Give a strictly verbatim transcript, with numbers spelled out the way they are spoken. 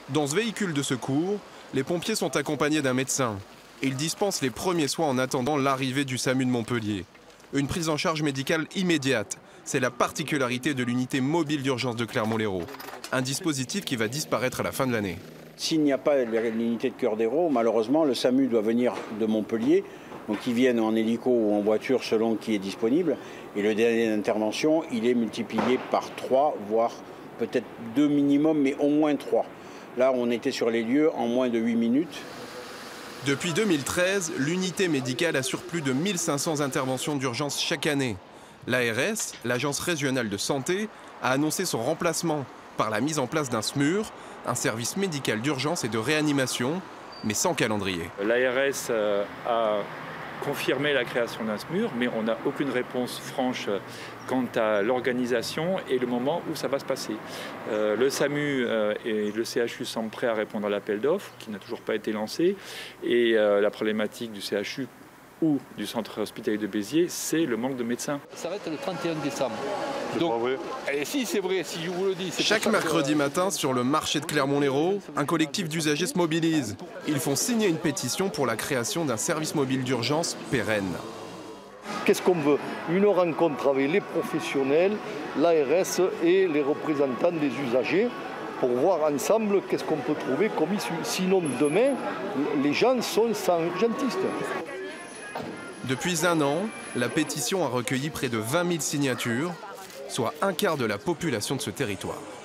Dans ce véhicule de secours, les pompiers sont accompagnés d'un médecin. Ils dispensent les premiers soins en attendant l'arrivée du SAMU de Montpellier. Une prise en charge médicale immédiate, c'est la particularité de l'unité mobile d'urgence de Clermont-Lérault. Un dispositif qui va disparaître à la fin de l'année. S'il n'y a pas l'unité de Cœur d'Hérault, malheureusement, le SAMU doit venir de Montpellier. Donc ils viennent en hélico ou en voiture selon qui est disponible. Et le délai d'intervention, il est multiplié par trois, voire peut-être deux minimum, mais au moins trois. Là, on était sur les lieux en moins de huit minutes. Depuis deux mille treize, l'unité médicale assure plus de mille cinq cents interventions d'urgence chaque année. L'A R S, l'Agence régionale de santé, a annoncé son remplacement par la mise en place d'un S M U R, un service médical d'urgence et de réanimation, mais sans calendrier. L'A R S a confirmé la création d'un S M U R, mais on n'a aucune réponse franche quant à l'organisation et le moment où ça va se passer. Euh, le SAMU euh, et le C H U semblent prêts à répondre à l'appel d'offres, qui n'a toujours pas été lancé. Et euh, la problématique du C H U ou du centre hospitalier de Béziers, c'est le manque de médecins. Ça va être le trente et un décembre. Donc, et si c'est vrai, si je vous le dis... Chaque mercredi matin, sur le marché de Clermont-Lérault, un collectif d'usagers se mobilise. Ils font signer une pétition pour la création d'un service mobile d'urgence pérenne. Qu'est-ce qu'on veut? Une rencontre avec les professionnels, l'A R S et les représentants des usagers pour voir ensemble qu'est-ce qu'on peut trouver comme issue. Sinon, demain, les gens sont sans urgentiste. Depuis un an, la pétition a recueilli près de vingt mille signatures, soit un quart de la population de ce territoire.